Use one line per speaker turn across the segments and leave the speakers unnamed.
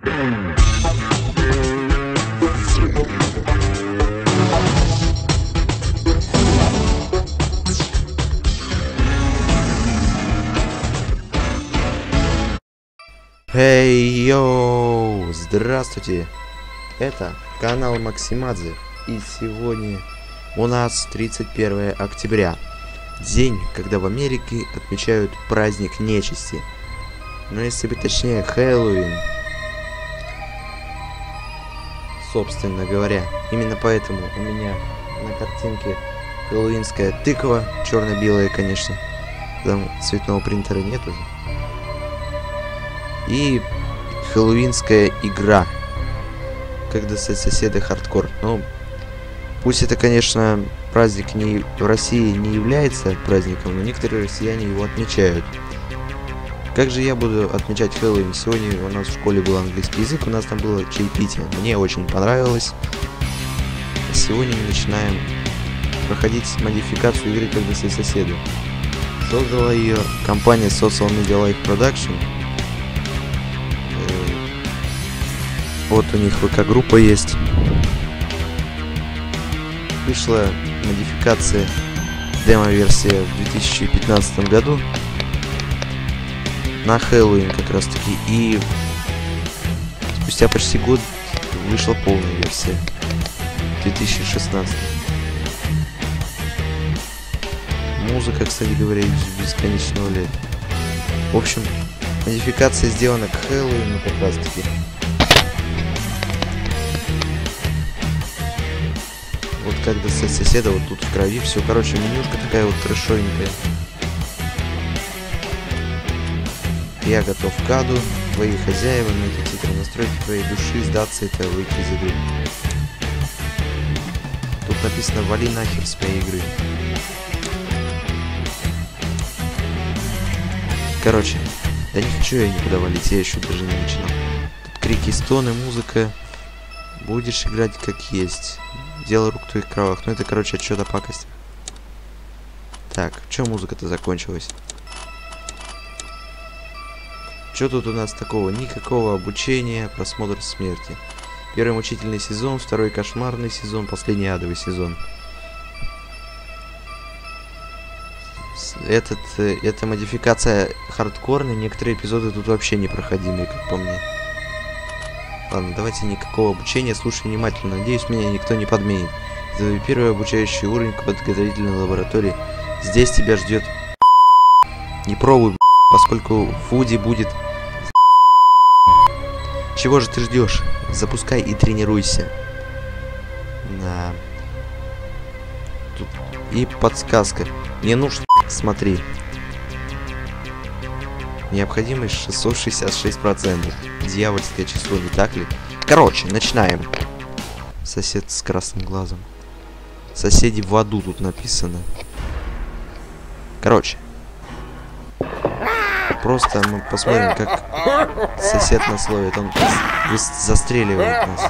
Эй, йоу! Здравствуйте! Это канал Максимадзе, и сегодня у нас 31 октября. День, когда в Америке отмечают праздник нечисти. Но если быть точнее, Хэллоуин. Собственно говоря, именно поэтому у меня на картинке хэллоуинская тыква, черно-белая, конечно. Там цветного принтера нет уже. И хэллоуинская игра, когда соседи хардкор. Ну, пусть это, конечно, праздник не в России не является праздником, но некоторые россияне его отмечают. Как же я буду отмечать Хэллоуин? Сегодня у нас в школе был английский язык, у нас там было чаепитие. Мне очень понравилось. Сегодня мы начинаем проходить модификацию игры «Как достать соседа». Создала ее компания Social Media Life Production. Вот у них ВК-группа есть. Вышла модификация, демо-версия в 2015 году. На Хэллоуин как раз таки. И спустя почти год вышла полная версия. 2016. Музыка, кстати говоря, из бесконечного лета. В общем, модификация сделана к Хэллоуину как раз таки. Вот как достать соседа, вот тут в крови, все, короче, менюшка такая вот трэшовенькая. Я готов к аду, твои хозяева, найти титры настройки твоей души, сдаться это, выйти из игры. Тут написано «Вали нахер с моей игры». Короче, да не хочу я никуда валить, я еще даже не начинал. Тут крики, стоны, музыка. Будешь играть как есть. Дело рук в твоих кровах. Ну это, короче, отчет о пакости. Так, чё музыка-то закончилась? Чё тут у нас такого? Никакого обучения, просмотр смерти. Первый мучительный сезон, второй кошмарный сезон, последний адовый сезон. Эта модификация хардкорная, некоторые эпизоды тут вообще непроходимые, как по мне. Ладно, давайте никакого обучения, слушай внимательно. Надеюсь, меня никто не подменит. Это первый обучающий уровень подготовительной лаборатории. Здесь тебя ждет. Не пробуй, поскольку Фуди будет. Чего же ты ждешь? Запускай и тренируйся. Да. Тут и подсказка. Мне нужно. Смотри. Необходимость 666%. Дьявольское число, не так ли? Короче, начинаем. Сосед с красным глазом. Соседи в аду тут написано. Короче. Просто мы посмотрим, как сосед нас ловит. Он застреливает нас.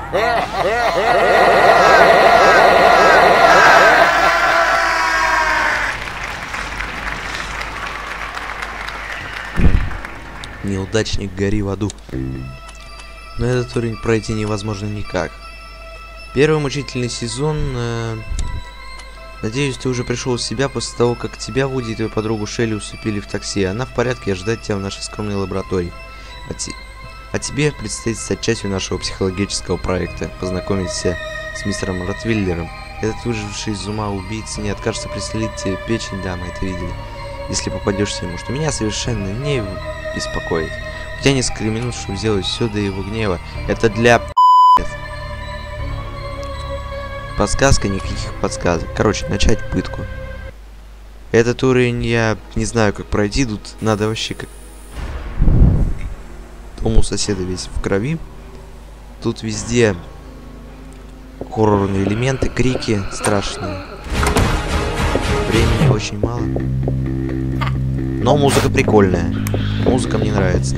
Неудачник, гори в аду. Но этот уровень пройти невозможно никак. Первый мучительный сезон. Надеюсь, ты уже пришел в себя после того, как тебя, Вуди, и твою подругу Шелли усыпили в такси. Она в порядке, ожидает тебя в нашей скромной лаборатории. А тебе предстоит стать частью нашего психологического проекта. Познакомиться с мистером Ротвиллером. Этот выживший из ума убийца не откажется пристрелить тебе печень, да, мы это видели. Если попадешься ему, что меня совершенно не беспокоит. У тебя несколько минут, чтобы сделать все до его гнева. Это для подсказка, никаких подсказок. Короче, начать пытку. Этот уровень я не знаю, как пройти. Тут надо вообще как... Дом у соседа весь в крови. Тут везде хоррорные элементы, крики страшные. Времени очень мало. Но музыка прикольная. Музыка мне нравится.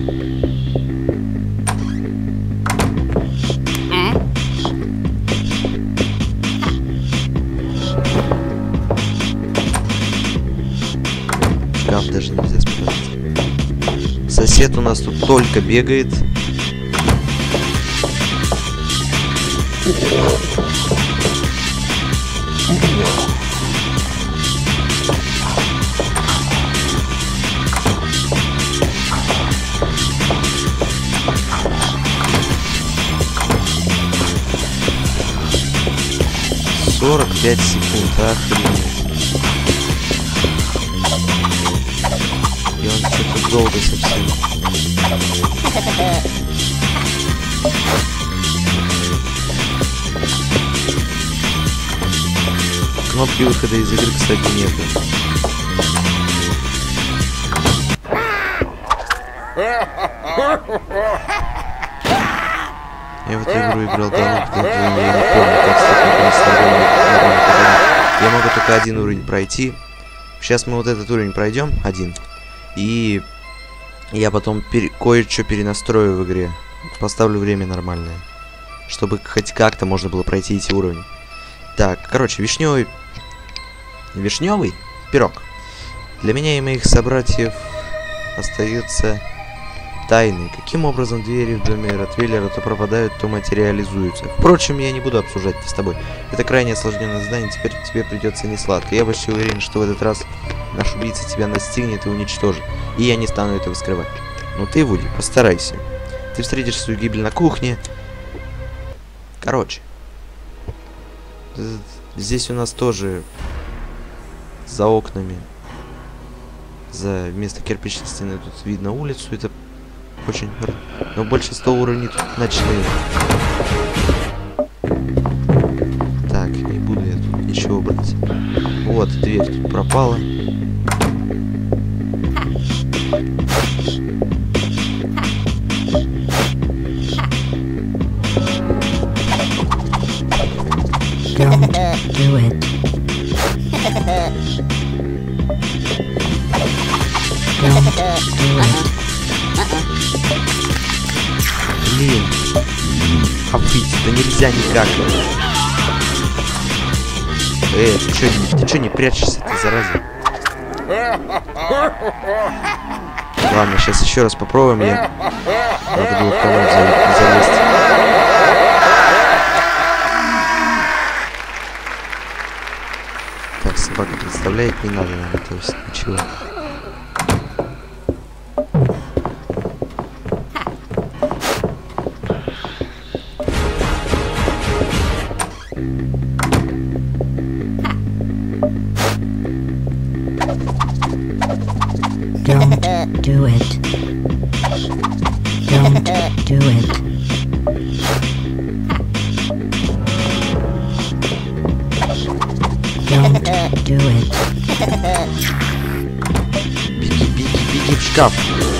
Шкаф даже нельзя спрятать. Сосед у нас тут только бегает. «45 секунд, охренеть. И он что-то долго совсем. Кнопки выхода из игры, кстати, нету. Я в эту игру играл давно, потому что я не помню, как я могу только один уровень пройти. Сейчас мы вот этот уровень пройдем, один. И я потом кое-что перенастрою в игре. Поставлю время нормальное. Чтобы хоть как-то можно было пройти эти уровни. Так, короче, вишневый пирог. Для меня и моих собратьев остается тайной. Каким образом двери в доме Ротвейлера то пропадают, то материализуются. Впрочем, я не буду обсуждать это с тобой. Это крайне осложненное задание, теперь тебе придется несладко. Я почти уверен, что в этот раз наш убийца тебя настигнет и уничтожит. И я не стану этого скрывать. Но ты, Вуди, постарайся. Ты встретишь свою гибель на кухне. Короче. Здесь у нас тоже за окнами. Вместо кирпичной стены тут видно улицу. Это очень... Но большинство уровней тут ночные. Так, не буду я тут ничего брать. Вот, дверь тут пропала.
Don't do it. Don't do it.
Блин. А выйти, да нельзя никак. Ты чё не прячешься, ты зараза? Ладно, сейчас еще раз попробуем. Надо было в комнату залезть. Так, собака представляет, не надо нам, то есть ничего.
Don't do it. Don't do it. Don't do it.
Беги в шкаф.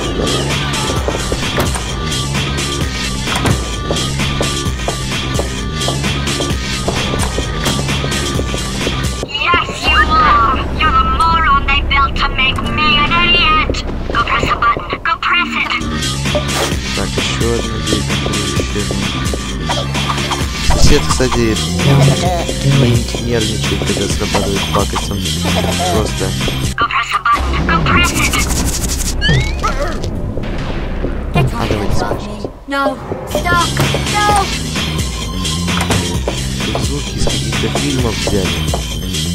Так, еще одна дверь, еще одна. Сосед, кстати, нервничает, когда срабатывает пакость, он просто... Давайте спрячемся. Тут звуки из каких-то фильмов взяли.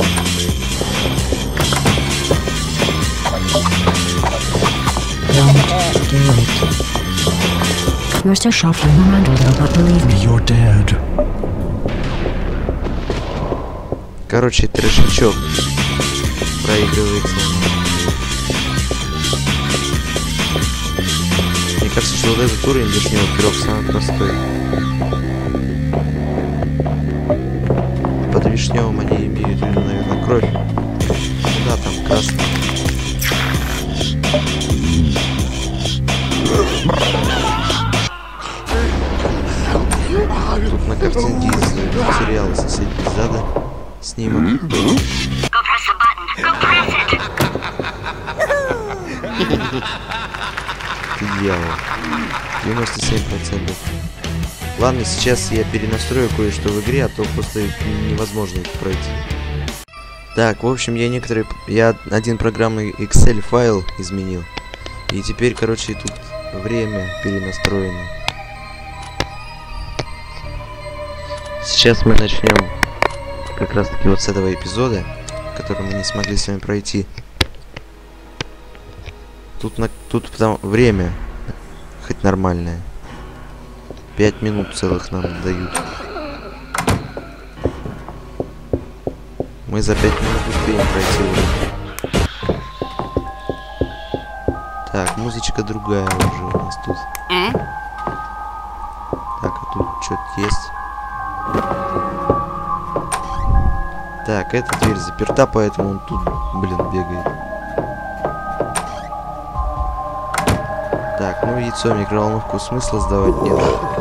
Don't do it. You're so shuffling around a little, but believe me, you're dead.
Короче, трешачок проигрывается. Мне кажется, что вот этот уровень вишневый пирог самый простой. Под вишневым они имеют в виду, наверное, кровь. Да, там красный. Тут на картинке из материала соседей зада снимок. Ты дьявол. 97%. Ладно, сейчас я перенастрою кое-что в игре, а то просто невозможно это пройти. Так, в общем, я один программный Excel файл изменил. И теперь, короче, тут время перенастроено. Сейчас мы начнем как раз таки вот с этого эпизода, который мы не смогли с вами пройти. Тут потому время хоть нормальное. 5 минут целых нам дают. Мы за 5 минут успеем пройти уже. Так, музычка другая уже у нас тут. Так, а тут что-то есть. Так, эта дверь заперта, поэтому он тут, блин, бегает. Так, ну яйцо, микроволновку смысла сдавать нет.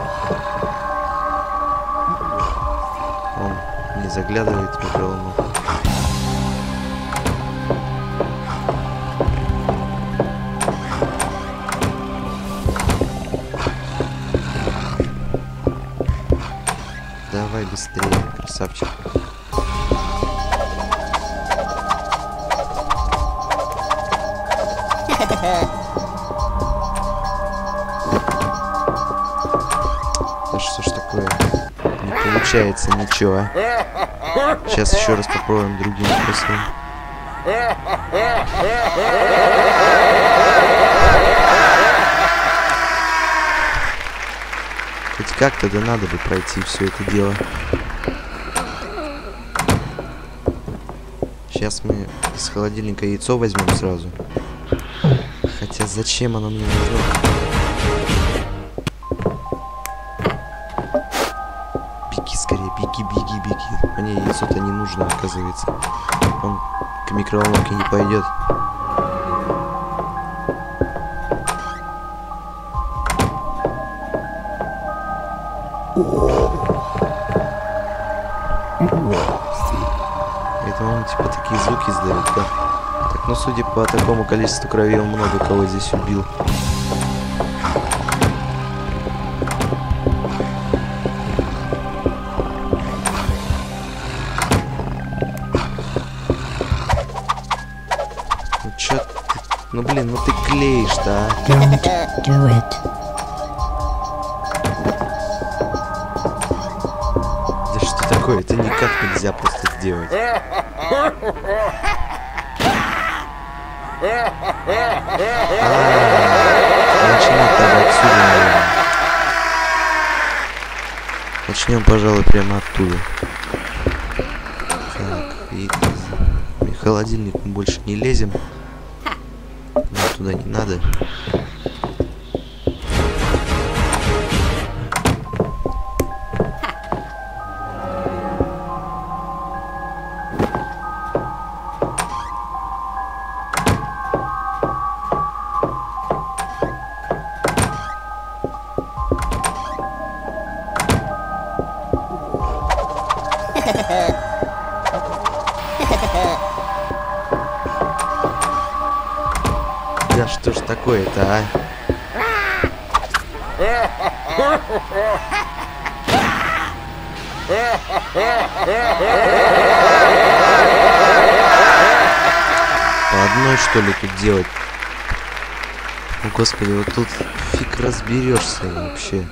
Он не заглядывает в микроволновку. Давай быстрее, красавчик. Да что ж такое? Не получается ничего. Сейчас еще раз попробуем другим способом. Хоть как-то да надо бы пройти все это дело. Сейчас мы из холодильника яйцо возьмем сразу. Хотя зачем оно мне нужно? Беги скорее, беги, беги, беги. Мне яйцо-то не нужно, оказывается. Он к микроволновке не пойдет. Это он типа такие звуки издает, да? Так, ну судя по такому количеству крови, он много кого здесь убил. Ну чё ты... Ну блин, ну ты клеишь-то, а?
Don't do it.
Да что такое? Это никак нельзя просто сделать. Начнем тогда отсюда, наверное. Начнем, пожалуй, прямо оттуда. Так, и в холодильник мы больше не лезем. Нам туда не надо. Да что ж такое-то, а? По одной, что ли, тут делать? О, господи, вот тут фиг разберешься вообще.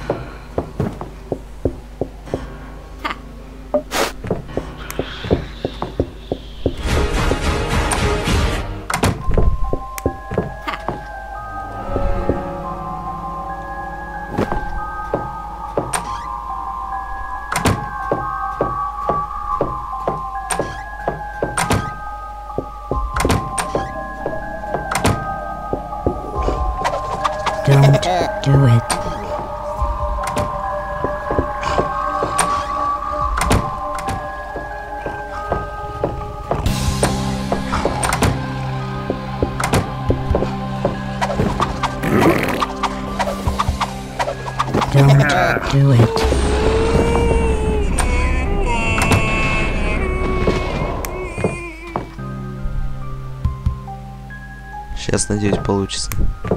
Don't do it. Don't do it.
Сейчас, надеюсь, получится.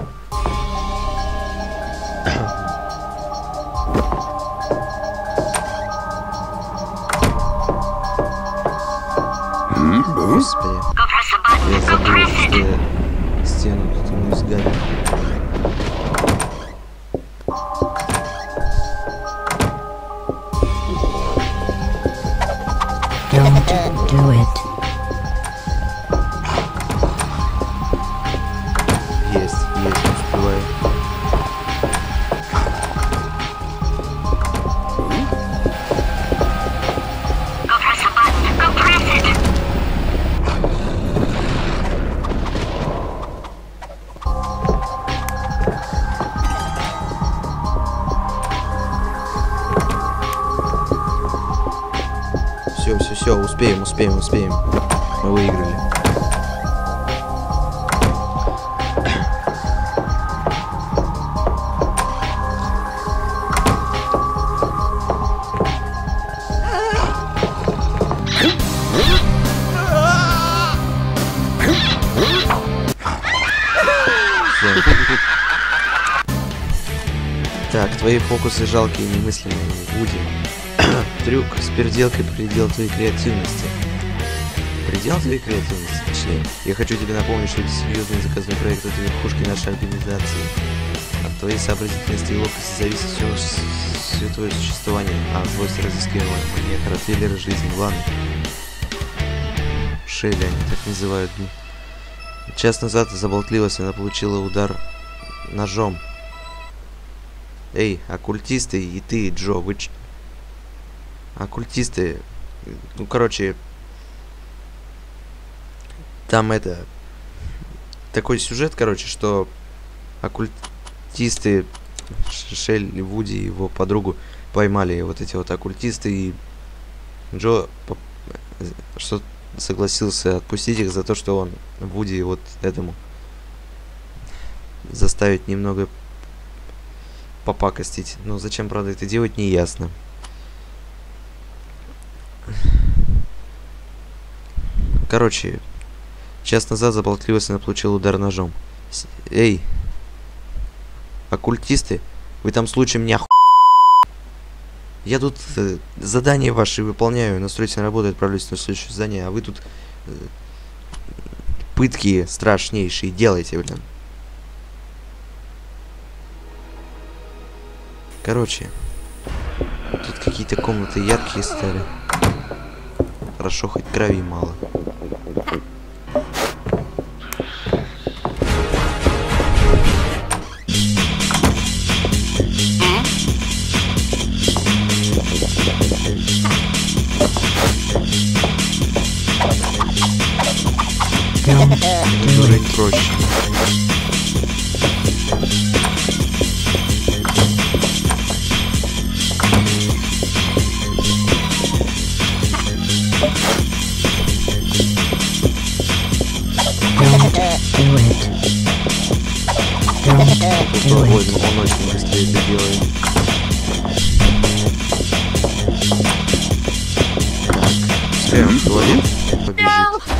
Господи. Я забыл, что я стену тут ему сгадил. Все, успеем. Мы выиграли. Так, твои фокусы жалкие и немыслимые, Вуди. Трюк с переделкой предел твоей креативности. Предел твоей креативности, точнее. Я хочу тебе напомнить, что это серьезный заказной проект от верхушки нашей организации. От твоей сообразительности и ловкости зависит все твое существование. А злость разыскиваемого маньяка Ротвейлера жизни. Ладно. Шелли, они так называют. Час назад заболтливость, она получила удар ножом. Эй, оккультисты и ты, Джо, вы оккультисты. Ну, короче, там это... Такой сюжет, короче, что оккультисты, Шелли, Вуди и его подругу поймали вот эти вот оккультисты, и Джо что согласился отпустить их за то, что он Вуди вот этому заставить немного попакостить. Но зачем, правда, это делать, не ясно. Короче, час назад заболтливость, она получила удар ножом. Эй, оккультисты, вы там случаем не Я тут задания ваши выполняю, настройтесь на работу, отправлюсь на следующее задание, а вы тут пытки страшнейшие делаете, блин. Короче, тут какие-то комнаты яркие стали. Хорошо, хоть крови мало. Жить проще. Он очень быстрее это делает. Пускай он в туалет побежит.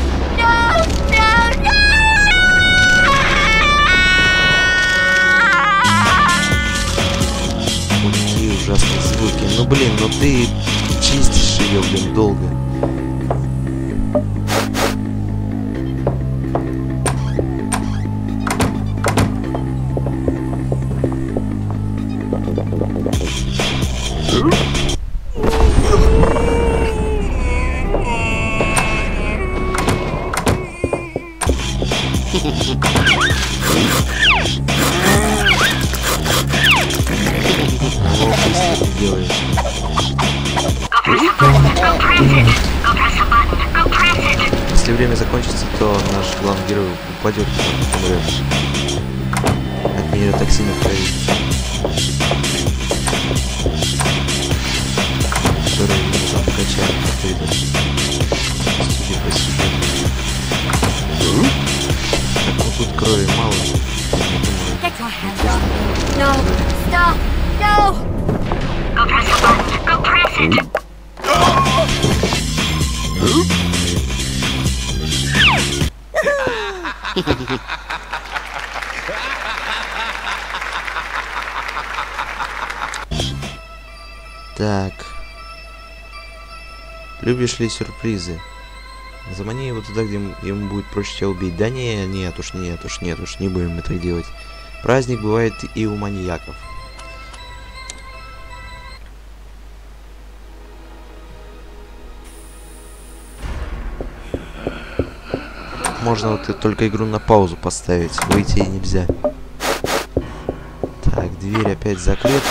Какие ужасные звуки. Ну блин, ну ты чистишь ее, блин, долго. Если время закончится, то наш главный герой упадет и умрет от нейротоксина в крови, который его там качает, судя по сюжету. Так, ну тут крови мало.
No, stop, no! Go press the button, go press it!
Так. Любишь ли сюрпризы? Замани его туда, где ему будет проще тебя убить. Да нет уж, не будем мы так делать. Праздник бывает и у маньяков. Можно вот только игру на паузу поставить. Выйти нельзя. Так, дверь опять закрыта.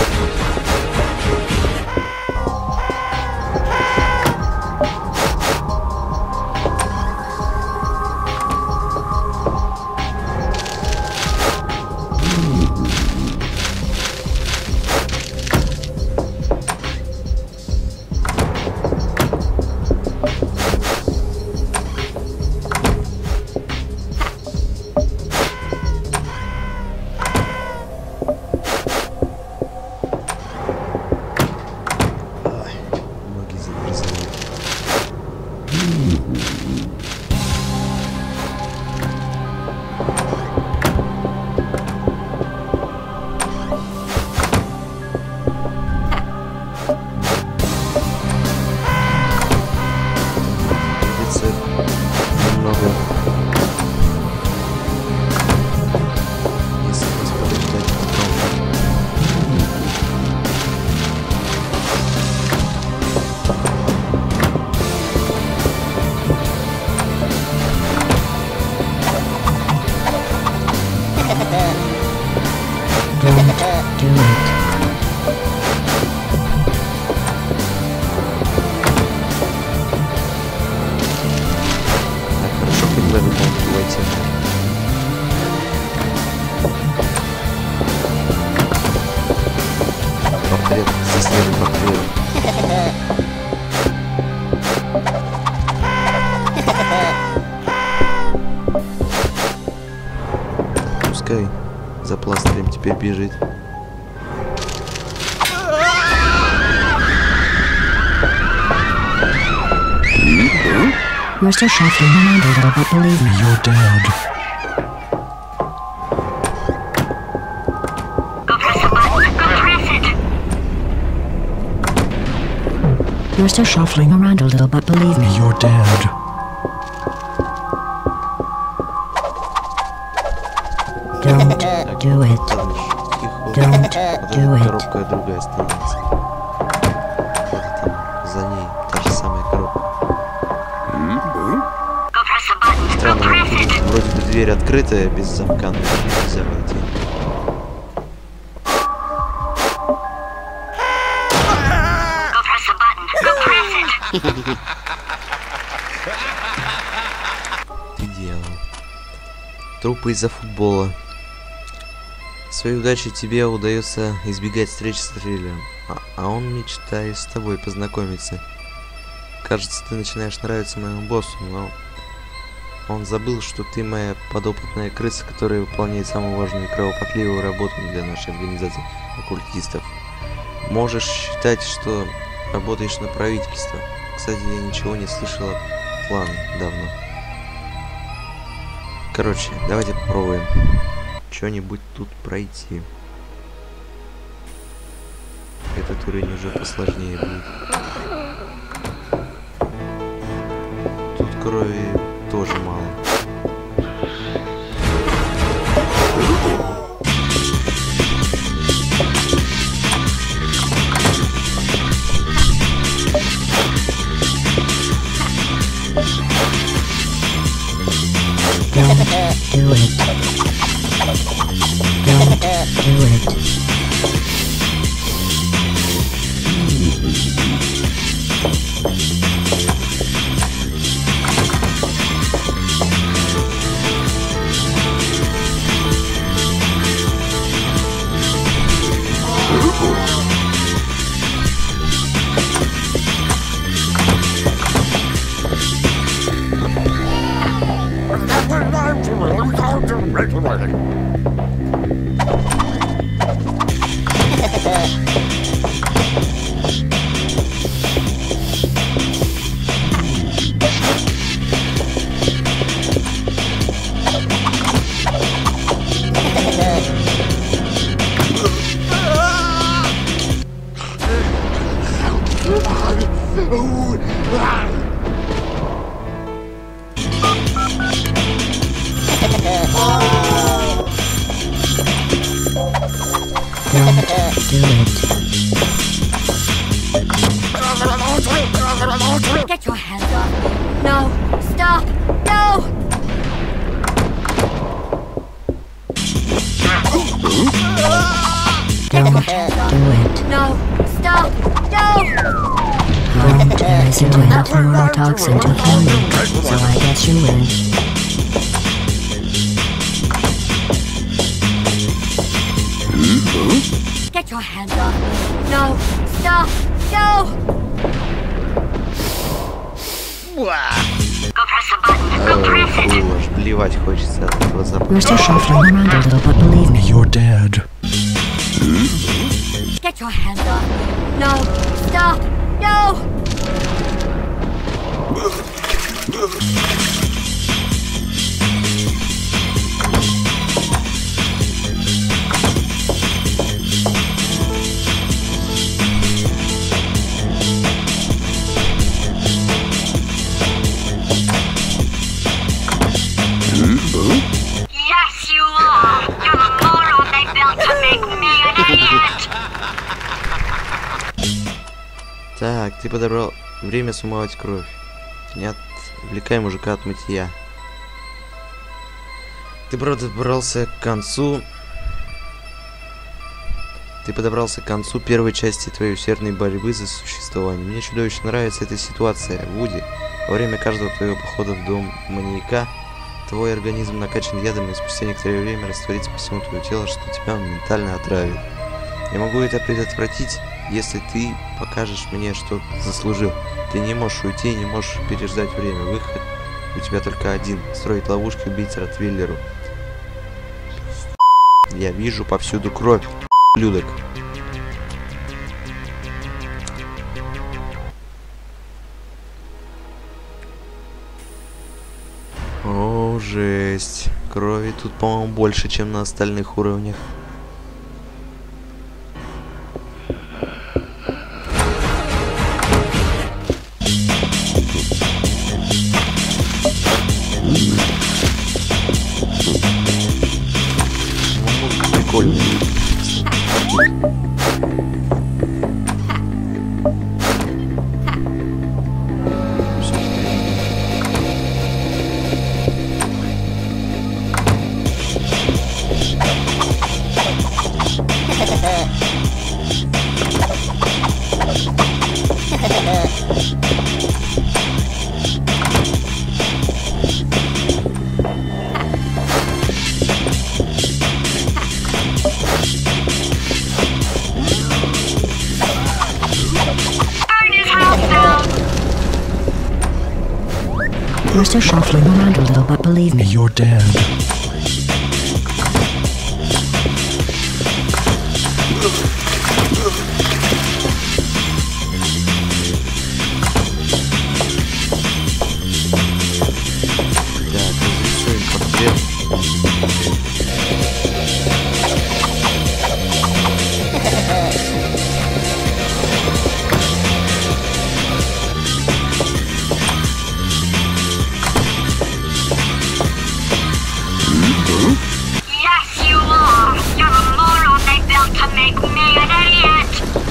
заснежен покрыл. Пускай за пластырем теперь бежит.
You're still shuffling around a little, but believe me, you're dead.
Go press the button. Go press it.
You're still shuffling around a little, but believe me, you're dead. Don't do it. Don't do it.
Коробка другая становится. Это там за ней та же самая коробка.
Go press the button. Go
Странно,
press it.
вроде бы дверь открытая без замка, но нельзя войти.
Go press the button. Go press it.
Ты делал. Трупы из-за футбола. Своей удачей тебе удается избегать встреч с триллером, а он мечтает с тобой познакомиться. Кажется, ты начинаешь нравиться моему боссу, но он забыл, что ты моя подопытная крыса, которая выполняет самую важную и кровопотливую работу для нашей организации оккультистов. Можешь считать, что работаешь на правительство. Кстати, я ничего не слышал о плане давно. Короче, давайте попробуем что-нибудь тут пройти. Этот уровень уже посложнее будет. Тут крови тоже мало.
Don't do it. Don't do it.
Get your hands off me. No. Stop. No.
Don't do it.
No. Stop. No.
There isn't enough neurotoxin to kill you, so I guess you win.
Get your hands off me. No. Stop. No. Go press the button. Go press it.
Фу, аж блевать хочется от этого запаха.
You're still shuffling around a little, but believe me, you're dead.
Get your hands off me. No. Stop. No. Yes, you are. You're a moron they built to make me an idiot.
Так, ты подобрал время смывать кровь. Не отвлекай мужика от мытья. Ты подобрался к концу первой части твоей усердной борьбы за существование. Мне чудовищно нравится эта ситуация, Вуди. Во время каждого твоего похода в дом маньяка твой организм накачан ядом, и спустя некоторое время растворится по всему твоему телу, что тебя моментально отравит. Я могу это предотвратить, если ты покажешь мне, что заслужил. Ты не можешь уйти, не можешь переждать время. Выход у тебя только один. Строить ловушки, убить Ротвейлеру. Я вижу повсюду кровь, ублюдок. О, жесть. Крови тут, по-моему, больше, чем на остальных уровнях. Прикольно.
You're still shuffling around a little, but believe me, you're dead.
Так, разрисуем портрет.
Yes, you are! You're a moron they built to make me an idiot!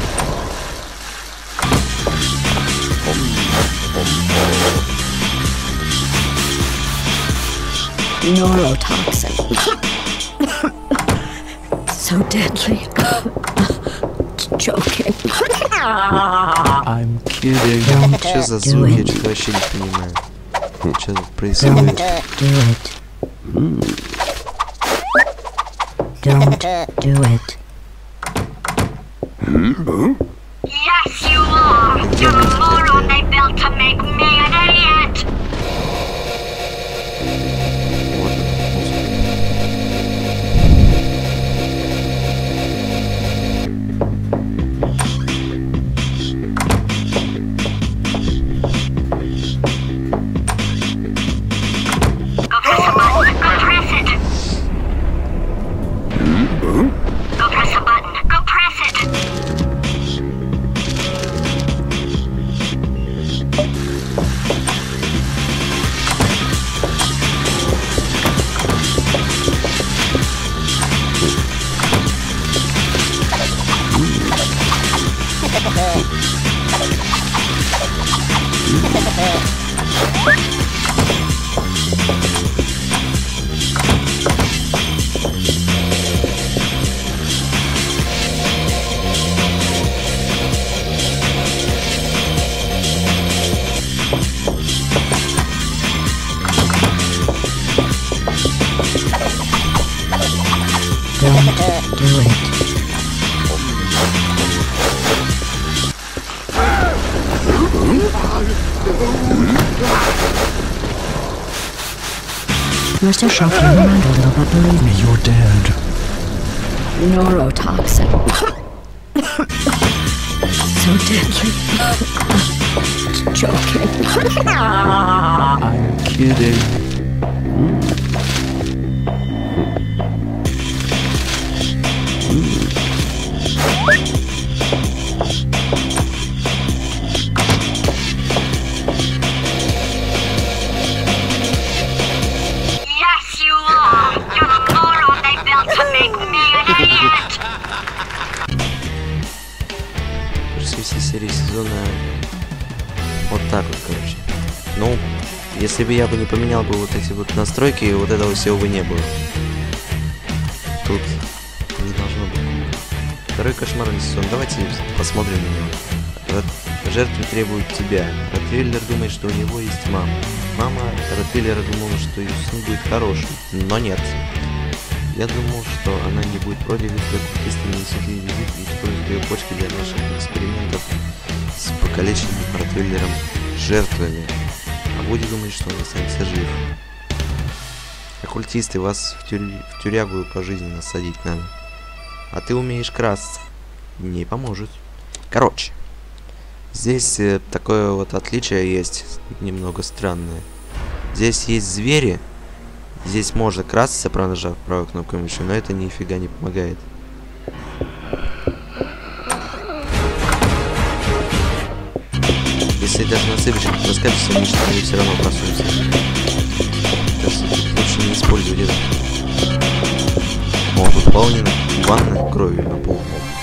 Neurotoxin. So deadly. Joking.
I'm kidding.
Что за звук? Я что-то вообще не понимаю. Что тут происходит?
Do it. Don't do it.
Yes, you are! You're a moron they built to make me an idiot!
Вот он, музыка.
Go press a button. Go press it. Go press a button. Go press it.
Don't do it. You're still shuffling around a little, but believe me,
You're dead.
neurotoxin. So deadly. Joking.
I'm kidding.
Yes, you are! You're a moron they built to make me an idiot!
Кажется, все серии сезона вот так вот, короче. Ну, если бы я бы не поменял бы вот эти вот настройки, вот этого всего бы не было. Тут не должно быть. Второй кошмарный сезон. Давайте посмотрим на него. Жертвы требуют тебя. Ротвейлер думает, что у него есть мама. Мама Ротвейлера думала, что с ним будет хорошим, но нет. Я думал, что она не будет против, если оккультисты нанесут ей визит и используют ее почки для наших экспериментов с покалеченным ротвейлером жертвами. А Вуди думает, что он останется жив. Оккультисты, вас в тюрягу пожизненно садить надо. А ты умеешь красться. Не поможет. Короче. Здесь такое вот отличие есть, немного странное. Здесь есть звери. Здесь можно красться, правда, нажав правой кнопкой мыши, но это нифига не помогает. Если даже на цыпочках проскачешься, они все равно просунутся. Лучше не использовать это. О, тут выполнена ванна кровью на пол.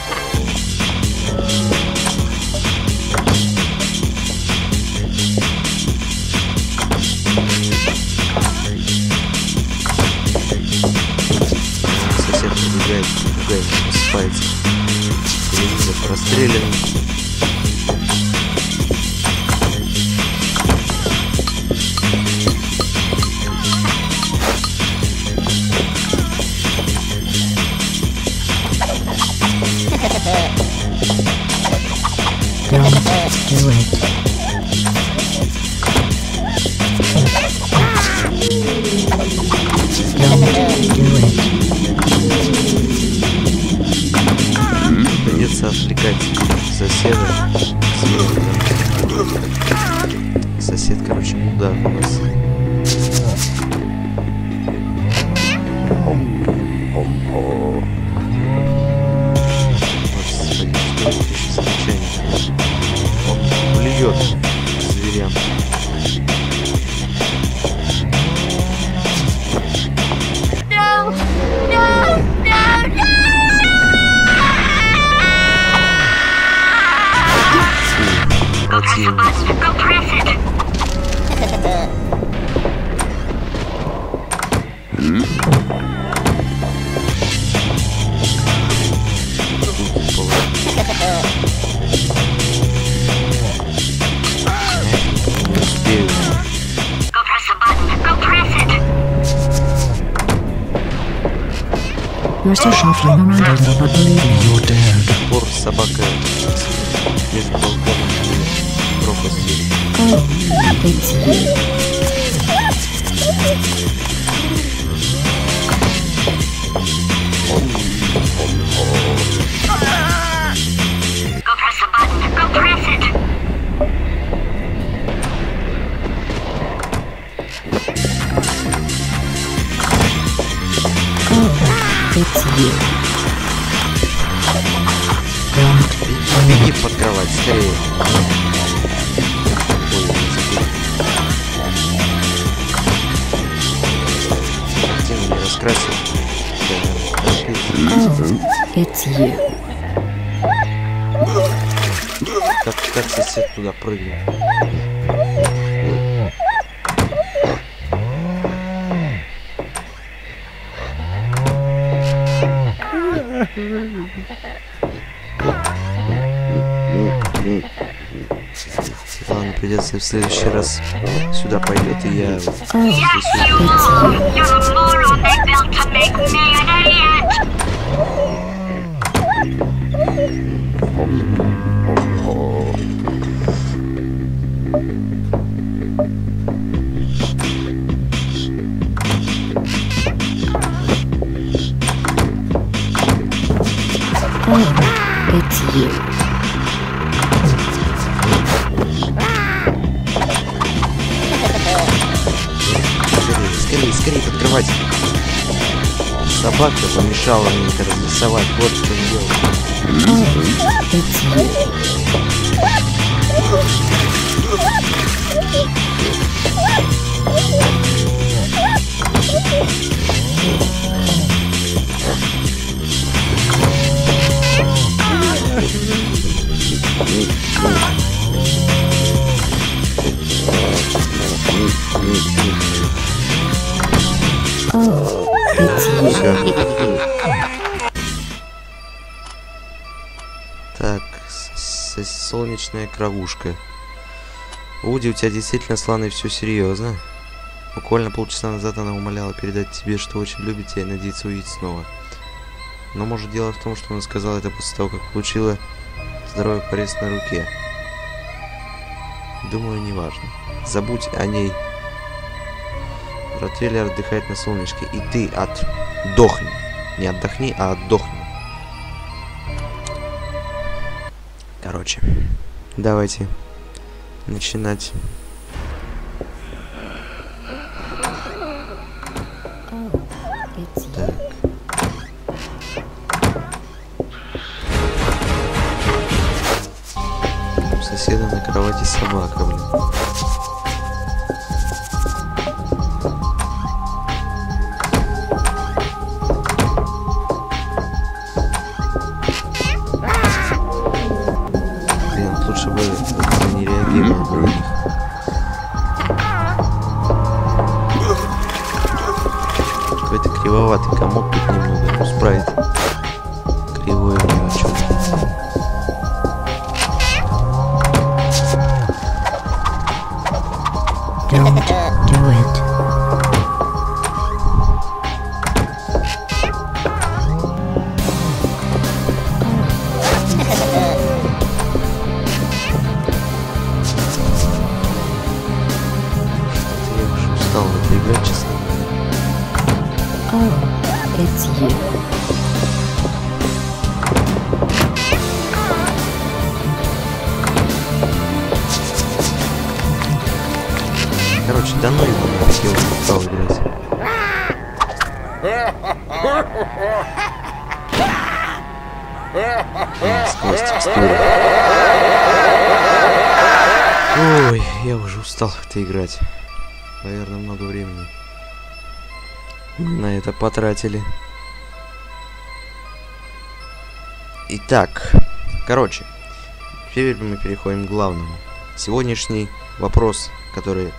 Сосед убегает, пугает, спается. Телевизор расстрелян.
Do it.
Придется отвлекать соседа. Сосед, короче, удар у нас. Господи, что это еще замечание? Он блюет зверям.
No! No! No! No!
Противно.
Go press it!
Не успею.
Go press the button! Go press it!
You're still shuffling around a little, but believe me, you're dead.
Пор собака между балконом и пропастью.
Oh, it's you.
Go press the button! Go press it!
Oh, it's you. Don't
Беги под кровать, скорее. Ой, картину не раскрасил.
Oh, it's you.
Как сосед туда прыгнул? Ладно, придется в следующий раз сюда пойдет, и я
Oh,
Yes, you are! You're a moron they built to make me an idiot!
oh, it's you.
Скорее под кровать. Собака помешала мне это разрисовать. Вот в чем дело.
Oh, it's you. Oh, it's you.
Всё. Так, солнечная кровушка. Уди, у тебя действительно, славный, все серьезно. Буквально полчаса назад она умоляла передать тебе, что очень любит тебя и надеется увидеть снова. Но может дело в том, что она сказала это после того, как получила здоровый порез на руке. Думаю, неважно. Забудь о ней. Ротвейлер отдыхает на солнышке, и ты отдохни. Не отдохни, а отдохни. Короче, давайте начинать. Так. У соседа на кровати собака, блин. Блин, лучше бы как-то не реагировал на них. Какой-то кривоватый комок тут немного. Ну, спрайт кривой у него что-то.
Don't do it.
Что-то я уже устал в это играть, честно.
Oh, it's you.
Короче, да ну его нафиг, я уже устал играть. Сквозь текстуры. Ой, я уже устал это играть. Наверное, много времени мы на это потратили. Итак, короче, теперь мы переходим к главному. Сегодняшний вопрос, который...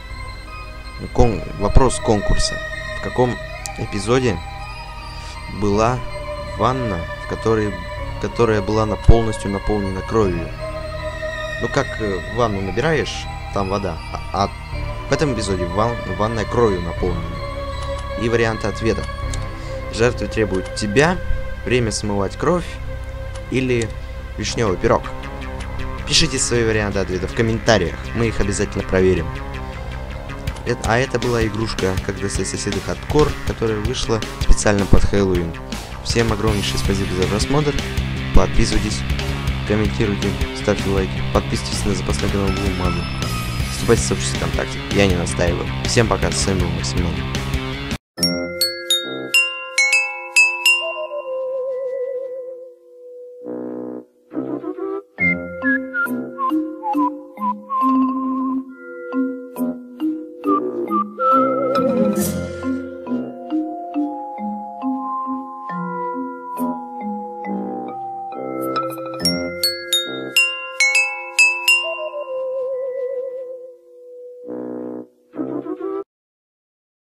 Вопрос конкурса. В каком эпизоде была ванна, которая была полностью наполнена кровью? Ну как ванну набираешь, там вода, а в этом эпизоде ванная кровью наполнена. И варианты ответа. Жертвы требуют тебя, время смывать кровь или вишневый пирог. Пишите свои варианты ответа в комментариях, мы их обязательно проверим. А это была игрушка «Когда соседи хардкор», которая вышла специально под Хэллоуин. Всем огромнейшее спасибо за просмотр. Подписывайтесь, комментируйте, ставьте лайки, подписывайтесь на запасной канал Бумаза. Вступайте в сообщество ВКонтакте. Я не настаиваю. Всем пока, с вами был Максимон.